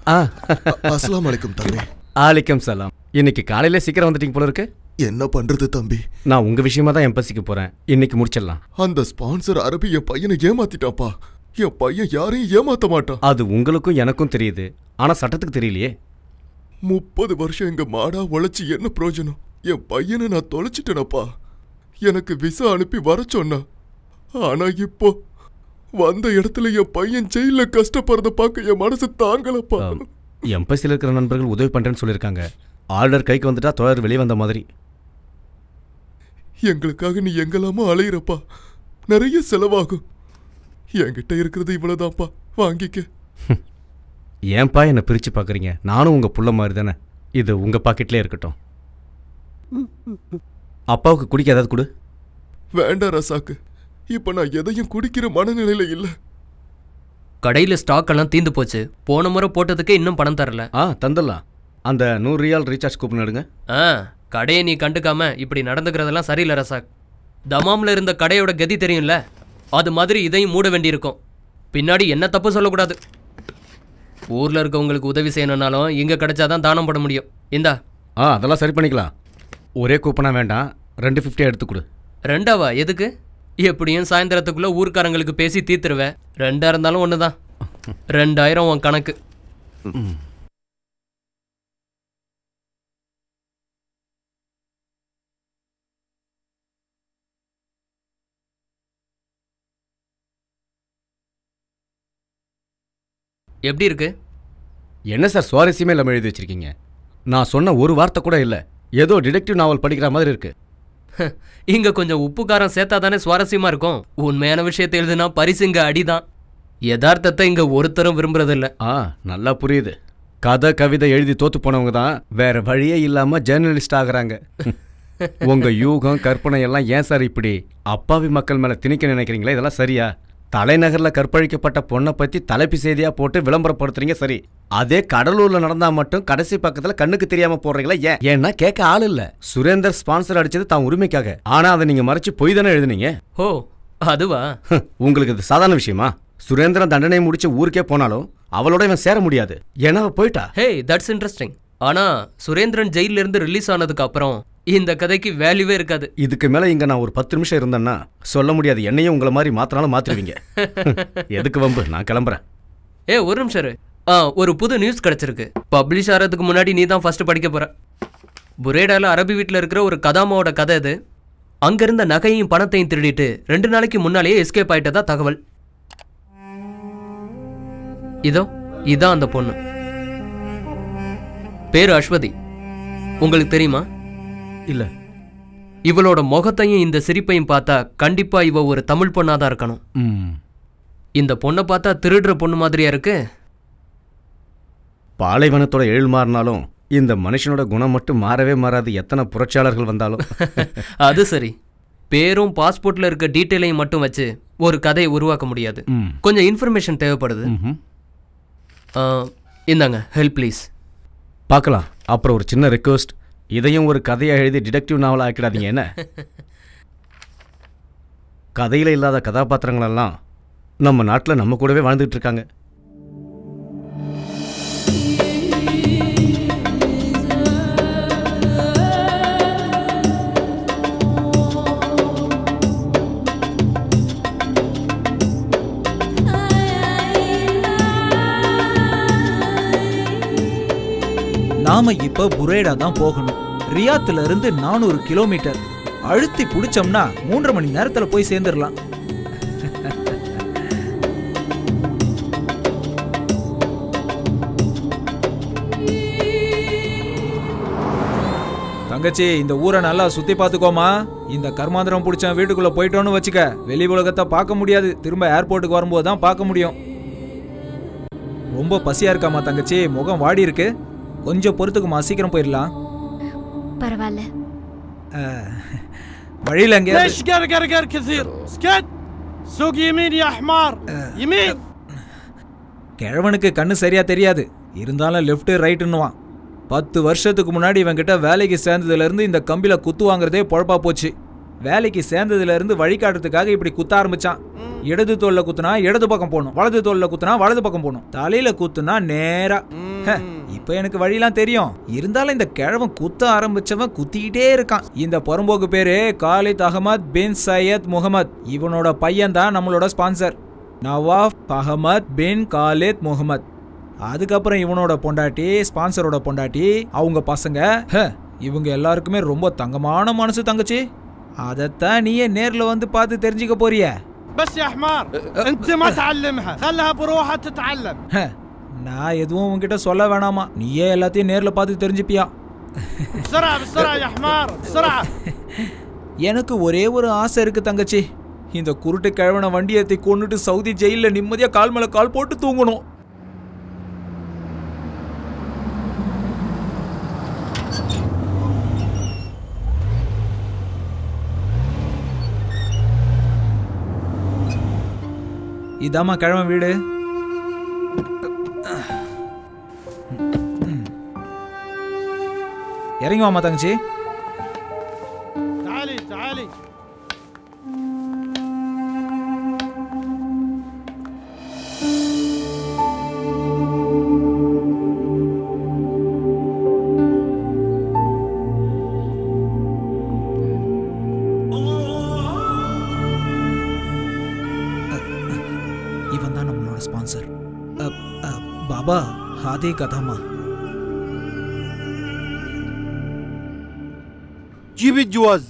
அஸ்ஸலாமு அலைக்கும் தம்பி. ஆலிக்கம் சலாம். இன்னைக்கு காலையில சீக்கிரம் வந்துட்டீங்க போல இருக்கு. என்ன பண்றது தம்பி? நான் உங்க விஷயமா தான் எம்பசிக்கு போறேன். இன்னைக்கு முடிச்சிடலாம். அந்த ஸ்பான்சர் அரபி என் பையனை ஏமாத்திட்டாப்பா. என் பையன் யாரையும் ஏமாத்த மாட்டான். அது உங்களுக்கும் எனக்கும் தெரியுது, ஆனா சட்டத்துக்கு தெரியலையே. 30 வருஷம் எங்க மாடா உழைச்சி என்ன பிரயோஜனம்? என் பையனை நான் தொலைச்சிட்டேனப்பா. எனக்கு விசா அனுப்பி வர சொன்னா, ஆனா இப்போ வந்த இடத்துல என் பையன் ஜெயில கஷ்டப்படுறத பார்க்க என் மனசு தாங்கலப்பா. எம்பசியில் இருக்கிற நண்பர்கள் உதவி பண்றேன்னு சொல்லியிருக்காங்க. ஆர்டர் கைக்கு வந்துட்டா தோழர் வெளியே வந்த மாதிரி. எங்களுக்காக நீ எங்கெல்லாமோ அலையிறப்பா, நிறைய செலவாகும். என்கிட்ட இருக்கிறது இவ்வளவுதான்ப்பா, வாங்கிக்க. ஏன்பா என்ன பிரிச்சு பாக்குறீங்க? நானும் உங்க புள்ள மாதிரி தானே. இது உங்க பாக்கெட்லயே இருக்கட்டும். அப்பாவுக்கு குடிக்க ஏதாவது கொடு. வேண்டாம் ரசாக்கு, இப்ப நான் எதையும் குடிக்கிற மனநிலையில இல்ல. கடையில ஸ்டாக் எல்லாம் தீந்து போச்சு. போன முறை போட்டதுக்கு இன்னும் பணம் தரல. தந்துடலாம். அந்த 100 ரியால் ரீசார்ஜ் கூப்பன் எடுங்க. கடையை நீ கண்டுக்காம இப்படி நடந்துக்கிறதெல்லாம் சரியில்லை ரசாக். தமாம்ல இருந்த கடையோட கதி தெரியும்ல, அது மாதிரி இதையும் மூட வேண்டியிருக்கும். பின்னாடி என்ன தப்பு சொல்லக்கூடாது. ஊர்ல இருக்கவங்களுக்கு உதவி செய்யணும்னாலும் இங்க கிடைச்சாதான் தானம் போட முடியும். இந்தா. அதெல்லாம் சரி பண்ணிக்கலாம். ஒரே கூப்பனா வேண்டாம், 250 எடுத்து கொடு. 2ஆவா? எதுக்கு? எப்படியும் சாயந்தரத்துக்குள்ள ஊர்க்காரங்களுக்கு பேசி தீர்த்துருவேன். 2ஆ இருந்தாலும் ஒண்ணுதான். 2000 உன் கணக்கு. எப்படி இருக்கு? என்ன சார் சுவாரஸ்யமே இல்லாமல் எழுதி வச்சிருக்கீங்க? நான் சொன்ன ஒரு வார்த்தை கூட இல்லை. ஏதோ டிடெக்டிவ் நாவல் படிக்கிற மாதிரி இருக்கு. இங்க கொஞ்சம் உப்பு காரம் சேர்த்தா தானே சுவாரஸ்யமா இருக்கும். உண்மையான விஷயத்தை எழுதுனா பரிசு இங்க அடிதான். யதார்த்தத்தை இங்க ஒருத்தரும் விரும்புறதில்ல. நல்லா புரியுது. கதை கவிதை எழுதி தோத்து போனவங்க தான் வேற வழியே இல்லாம ஜேர்னலிஸ்ட் ஆகுறாங்க. உங்க யூகம் கற்பனை எல்லாம் ஏன் சார் இப்படி அப்பாவி மக்கள் மேல திணிக்க நினைக்கிறீங்களா? இதெல்லாம் சரியா? தலைநகர்ல கற்பழிக்கப்பட்ட பொண்ணை பத்தி தலைப்பு செய்தியா போட்டு விளம்பரப்படுத்துறீங்க, சரி. அதே கடலூர்ல நடந்தா மட்டும் கடைசி பக்கத்துல கண்ணுக்கு தெரியாம போடுறீங்களா? ஏன்னா கேட்க ஆள் இல்ல. சுரேந்தர் ஸ்பான்சர் அடிச்சது தான் உரிமைக்காக. ஆனா அதை நீங்க மறைச்சு பொய் தானே எழுதுனீங்க. ஓ, அதுவா? உங்களுக்கு இது சாதாரண விஷயமா? சுரேந்திரன் தண்டனை முடிச்சு ஊருக்கே போனாலும் அவளோட இவன் சேர முடியாது. ஏன்னா போயிட்டா. Hey, that's interesting. ஆனா சுரேந்திரன் ஜெயில இருந்து ரிலீஸ் ஆனதுக்கு அப்புறம் இந்த கதைக்கு வேல்யூவே இருக்காது. இதுக்கு மேல இங்க நான் ஒரு 10 நிமிஷம் இருந்தேன்னா சொல்ல முடியாது. என்னையும் உங்களை மாதிரி மாத்தினாலும் மாத்திருவீங்க. எதுக்கு வம்பு? நான் கிளம்புறேன். ஒரு நிமிஷம் இரு. ஒரு புது நியூஸ் கிடைச்சிருக்கு. பப்ளிஷ் ஆகிறதுக்கு முன்னாடி நீ தான் ஃபர்ஸ்ட் படிக்க போற. புரேடால அரபி வீட்டில் இருக்கிற ஒரு கதாமாவோட கதை இது. அங்க இருந்த நகையும் பணத்தையும் திருடிட்டு 2 நாளைக்கு முன்னாலேயே எஸ்கேப் ஆயிட்டதா தகவல். இதான் அந்த பொண்ணு. பேரு அஸ்வதி. உங்களுக்கு தெரியுமா? இல்ல. இவளோட முகத்தையும் இந்த சிரிப்பையும் பார்த்தா கண்டிப்பா இவ ஒரு தமிழ் பொண்ணாதான் இருக்கணும். இந்த பொண்ணை பார்த்தா திருடுற பொண்ணு மாதிரியா இருக்கு. பாலைவனத்தோட எழில் மாறினாலும் இந்த மனுஷனோட குணம் மட்டும் மாறவே மாறாது, எத்தனை புரட்சியாளர்கள் வந்தாலும். அது சரி. பேரும் பாஸ்போர்ட்ல இருக்க டீட்டெயிலையும் மட்டும் வச்சு ஒரு கதையை உருவாக்க முடியாது. கொஞ்சம் இன்ஃபர்மேஷன் தேவைப்படுது. இந்தாங்க, ஹெல்ப் ப்ளீஸ். பார்க்கலாம். அப்புறம் ஒரு சின்ன ரெக்வஸ்ட், இதையும் ஒரு கதையை எழுதி டிடெக்டிவ் நாவல் ஆக்கிடாதீங்க. என்ன? கதையில இல்லாத கதாபாத்திரங்கள் எல்லாம் நம்ம நாட்டில் நம்ம கூடவே வாழ்ந்துட்டு இருக்காங்க. நாம இப்ப புரேடா தான் போகணும். ரியாத்துல இருந்து 400 கிலோமீட்டர். அழுத்தி புடிச்சோம்னா 3.5 மணி நேரத்துல போய் சேர்ந்துடலாம். தங்கச்சி, இந்த ஊரை நல்லா சுத்தி பாத்துக்கோமா. இந்த கர்மாந்திரம் பிடிச்ச வீட்டுக்குள்ள போயிட்டோன்னு வச்சுக்க, வெளி உலகத்தை பார்க்க முடியாது. திரும்ப ஏர்போர்ட்டுக்கு வரும்போது தான் பார்க்க முடியும். ரொம்ப பசியா இருக்காமா தங்கச்சி? முகம் வாடி இருக்கு. கொஞ்சம் பொறுத்துக்குமா, சீக்கிரம் போயிடலாம். பரவாயில்ல. வழியில எங்க கிழவனுக்கு கண்ணு சரியா தெரியாது, இருந்தாலும் லெஃப்ட் ரைட்டுன்னுவான். 10 வருஷத்துக்கு முன்னாடி இவங்கிட்ட வேலைக்கு சேர்ந்ததுல இருந்து இந்த கம்பில குத்து வாங்குறதே பொழப்பா போச்சு. வேலைக்கு சேர்ந்ததுல இருந்து வழிகாட்டுறதுக்காக இப்படி குத்த ஆரம்பிச்சான். இடது தோல்ல குத்துனா இடது பக்கம் போகணும், வலது தோல்ல குத்துனா வலது பக்கம் போகணும், தலையில குத்துனா நேரா. இப்போ எனக்கு வழியெல்லாம் தெரியும். இருந்தாலும் இந்த கிழவன் குத்த ஆரம்பிச்சவன் குத்திக்கிட்டே இருக்கான். இந்த புறம்போக்கு பேரு Khalid Ahmed bin Sayed Mohammed. இவனோட பையன் தான் நம்மளோட sponsor Nawaf Ahmed bin Khalid Mohammed. அதுக்கப்புறம் இவனோட பொண்டாட்டி, ஸ்பான்சரோட பொண்டாட்டி, அவங்க பசங்க. இவங்க எல்லாருக்குமே ரொம்ப தங்கமான மனசு தங்கச்சி. அதத்தான் நீயே நேர்ல வந்து பார்த்து தெரிஞ்சுக்க போறிய. بس يا حمار انت ما تعلمها خلها بروحها تتعلم. நான் எதுவும் உன்கிட்ட சொல்ல வேணாமா, நீயே எல்லாத்தையும் நேர்ல பார்த்து தெரிஞ்சுப்பியா. بسرعه بسرعه يا حمار بسرعه. எனக்கு ஒரே ஒரு ஆசை இருக்கு தங்கச்சி. இந்த குருட்டு கிழவனை வண்டி ஏற்றி கொண்டுட்டு சவுதி ஜெயில நிம்மதியா கால் மேல கால் போட்டு தூங்கணும். இதாம்மா கிழவன் வீடு. இறங்கி வாமா தங்கச்சி. تعالي تعالي. இவன் தான் நம்மளோட ஸ்பான்சர். பாபா ஹாதே கதாமா. جيب الجواز.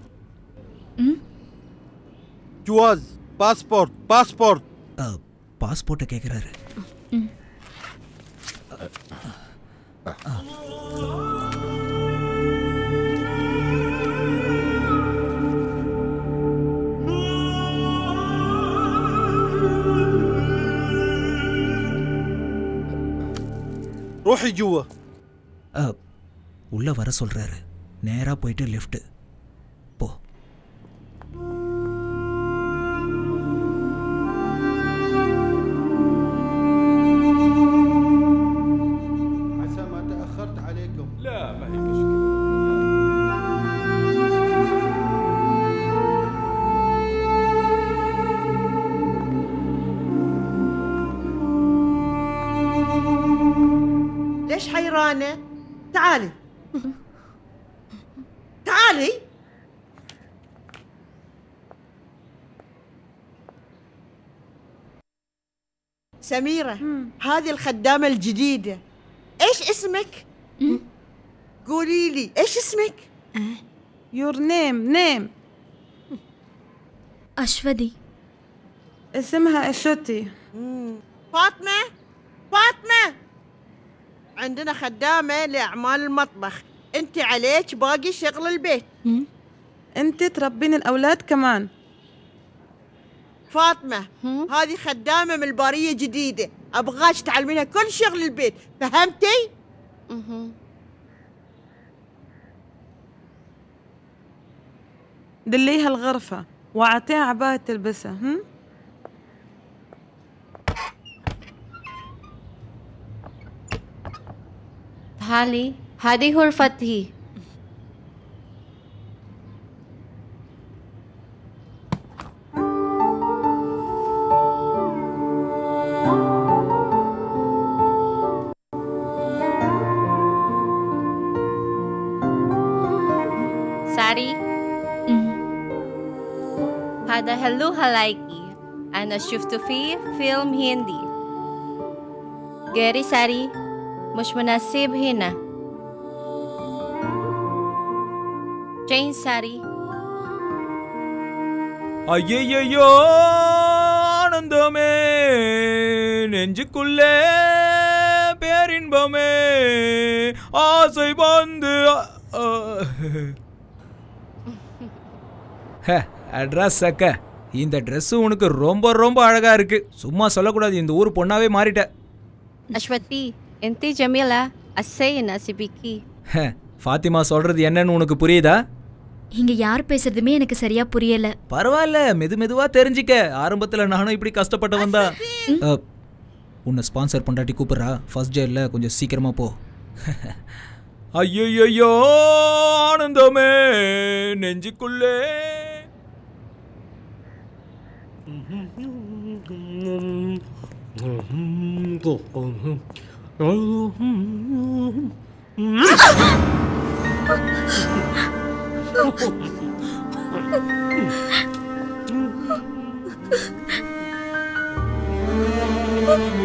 جواز باسبورت باسبورت. பாஸ்போர்ட்டை கேட்குறாரு. روحي جوا. உள்ள வர சொல்றாரு. நேரா போயிட்டு லெஃப்ட் போ. عسى ما تأخرت عليكم. لا ما هي مشكلة. ليش حيرانة؟ تعالي تعالي. سميرة هذه الخدامة الجديدة. ايش اسمك؟ قولي لي ايش اسمك؟ Your name. அஸ்வதி. اسمها أشوتي. فاطمة فاطمة عندنا خدامة لأعمال المطبخ. انت عليك باقي شغل البيت. أنت تربين الأولاد كمان. فاطمة هذه خدامة من البارية جديدة، أبغاش تعلمينها كل شغل البيت، فهمتي؟ دليها الغرفة وأعطيها عباية تلبسها. تعالي هذه غرفتي. ساري هذا هلو هلايكي. أنا شفته في فيلم هندي. غيري ساري مش مناسب هنا. جين ساري. ஐயையோ ஆனந்தமே நெஞ்சுக்குள்ளே பேரின்பமே ஆசை வந்து. அட்ரஸ் சக்க. இந்த ட்ரெஸ் உனக்கு ரொம்ப ரொம்ப அழகா இருக்கு. சும்மா சொல்லக்கூடாது, இந்த ஊர் பொண்ணாவே மாறிட்ட. أشوتي أنت جميلة السي ناسبيكي. ஃபாத்திமா சொல்றது என்னன்னு உனக்கு புரியுதா? இங்க யார் பேசுறதுமே எனக்கு சரியா புரியல. பரவாயில்ல, மெதுவா தெரிஞ்சிக்க. ஆரம்பத்துல நானும் இப்படி கஷ்டப்பட்டு வந்தா. உன்னை ஸ்பான்சர் பொண்டாட்டி கூப்பிடுறா. ஃபர்ஸ்ட் ஜெயில கொஞ்சம் சீக்கிரமா போ. ஐயையோ ஆனந்தமே நெஞ்சுக்குள்ளே. Oh